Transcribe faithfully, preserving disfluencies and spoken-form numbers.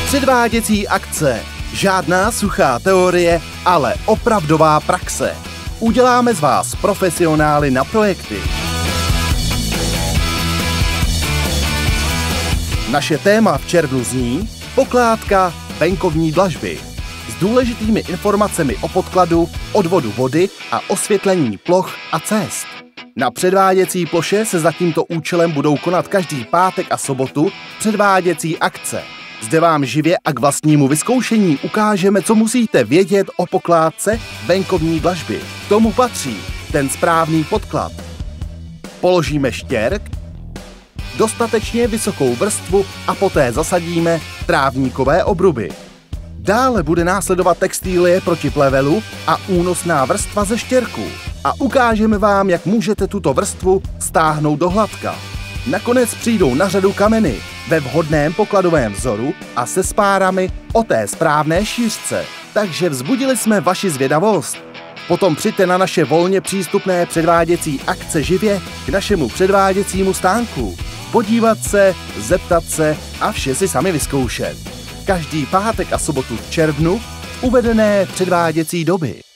Předváděcí akce. Žádná suchá teorie, ale opravdová praxe. Uděláme z vás profesionály na projekty. Naše téma v červnu zní Pokládka venkovní dlažby s důležitými informacemi o podkladu, odvodu vody a osvětlení ploch a cest. Na předváděcí ploše se za tímto účelem budou konat každý pátek a sobotu předváděcí akce. Zde vám živě a k vlastnímu vyzkoušení ukážeme, co musíte vědět o pokládce venkovní dlažby. K tomu patří ten správný podklad. Položíme štěrk, dostatečně vysokou vrstvu a poté zasadíme trávníkové obruby. Dále bude následovat textilie proti plevelu a únosná vrstva ze štěrku. A ukážeme vám, jak můžete tuto vrstvu stáhnout do hladka. Nakonec přijdou na řadu kameny ve vhodném pokladovém vzoru a se spárami o té správné šířce. Takže vzbudili jsme vaši zvědavost. Potom přijďte na naše volně přístupné předváděcí akce živě k našemu předváděcímu stánku. Podívat se, zeptat se a vše si sami vyzkoušet. Každý pátek a sobotu v červnu uvedené předváděcí doby.